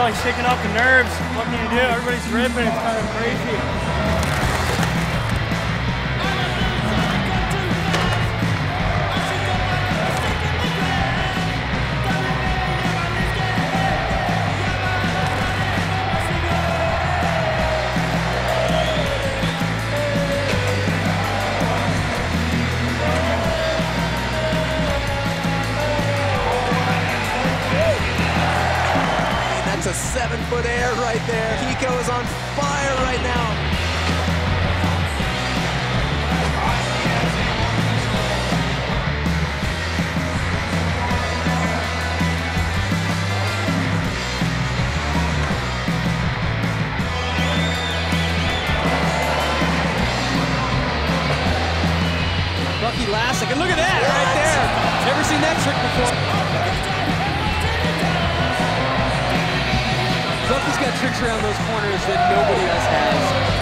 like shaking off the nerves. What can you do? Everybody's ripping. It's kind of crazy. A 7-foot air right there. Kiko is on fire right now. Bucky, Lasek, and look at that right there. Never seen that trick before. Bucky's got tricks around those corners that nobody else has.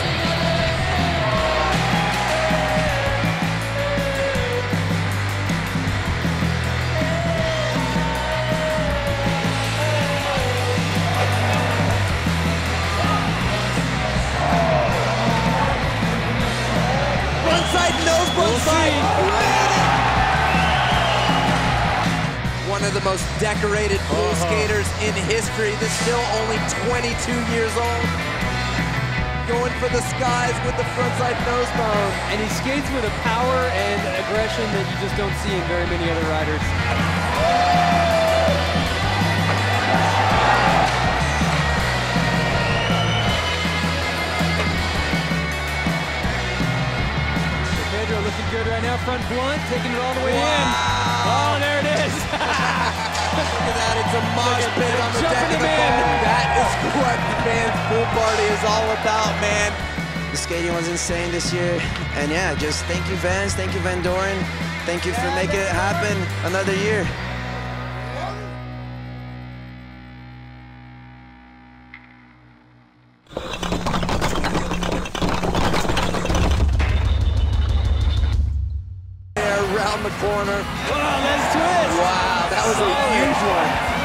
Front side nose, front side. One of the most decorated blue skaters in history. This still only 22 years old. Going for the skies with the frontside nose bone. And he skates with a power and aggression that you just don't see in very many other riders. So Pedro looking good right now, front blunt, taking it all the way in. Oh, there it is. Look at that, it's a mosh pit on the deck of the boat. That is what the Vans pool party is all about, man. The skating was insane this year. And yeah, just thank you, Vans. Thank you, Van Doren. Thank you for making it happen another year. Around the corner. Oh, that's twist. Wow, that was a huge one.